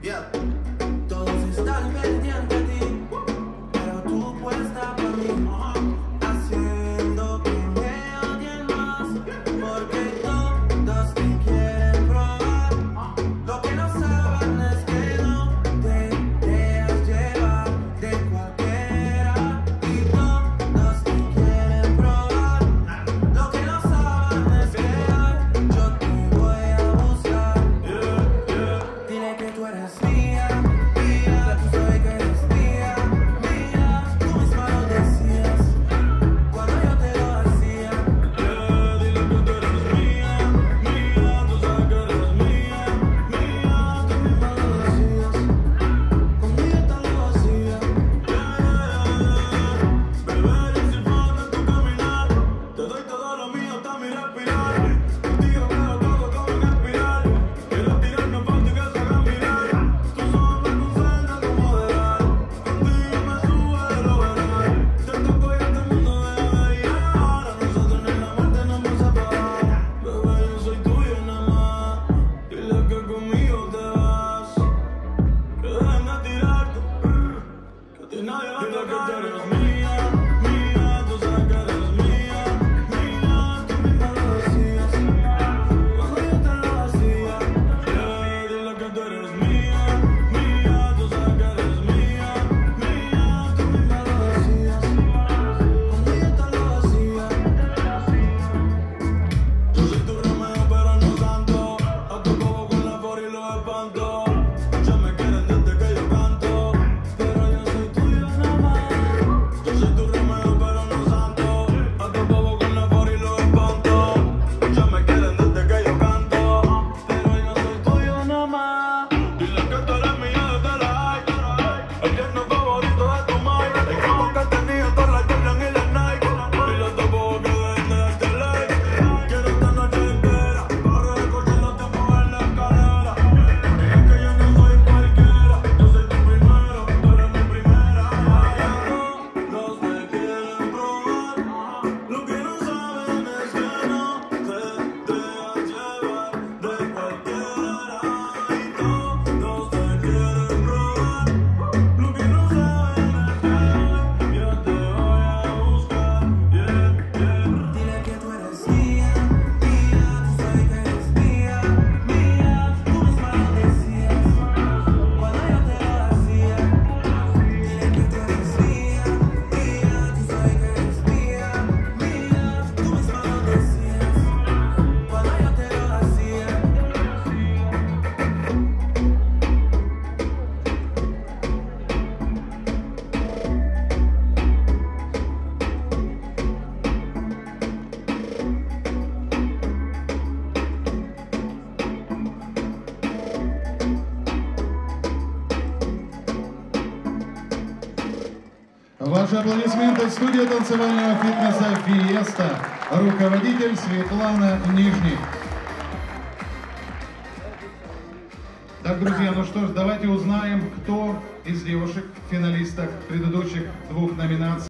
Yeah. Todos están pendientes de ti, pero tú puesta para mí, haciendo que me odien más, porque todos te quieren probar. Lo que no saben es que no te dejas llevar de cualquiera, y todos te quieren probar. Lo que no saben es que yo te voy a buscar. Dile que tú eres mía, mía, tú sabes que eres mía, mía. Tú misma lo decías cuando yo te lo hacía. Dile que tú eres mía, mía, tú sabes que eres mía, mía. Tú misma lo decías cuando yo te lo hacía. Beber y sin falta tu caminar, te doy todo lo mío hasta mi respirar. Contigo veo todo como en espiral. Quiero tirarme fotos y que se hagan mirar. Tú solo me concentras como moderar. Contigo me sube de lo veral. Te toco y este mundo deja de ir. Ahora nosotros ni la muerte nos vamos a separar. Bebé, yo soy tuyo nada más. Dile que conmigo te vas. Que dejen de tirarte, que a ti nadie va a tocar. Dile que tú eres mía, mía, tú sabes que eres mía, mía. Tú misma lo decías cuando yo te lo hacía. Dile que tú eres mía, mía, tú sabes que eres mía, mía. Tú misma lo decías cuando yo te lo hacía. Yo soy tu Romeo pero no santo, a tu bobo con la flor y los espanto. Ya me quieren desde que yo canto, pero yo soy tuyo nada más. Yo soy tu Romeo pero no santo, a tu bobo con la flor y los espanto. Ya me quieren desde que yo canto, pero yo soy tuyo nada más. Dile que tú eres mía desde la high, el tierno favorito de tu mind. El equipo que tenía todas las Jordan y las Nike. Dile a tu bobo que dejen de darte like. Quiero esta noche entera para recortar los tiempos en la escalera. Dile que yo no soy cualquiera, yo soy tu primero, tú eres mi primera. Todos te quieren probar, lo que no saben es que no te dejas llevar de cualquiera, y todos te quieren probar, lo que no saben es que yo te voy a buscar. Dile que tú eres mía, mía, tú sabes que eres mía, mía. Tú misma lo decías cuando yo te lo hacía. Dile que tú eres mía, mía, tú sabes que eres mía, mía. Tú misma lo decías cuando yo te lo hacía. Ваши аплодисменты. Студия танцевального фитнеса «Фиеста». Руководитель Светлана Нижних. Так, друзья, ну что ж, давайте узнаем, кто из девушек, финалисток предыдущих двух номинаций.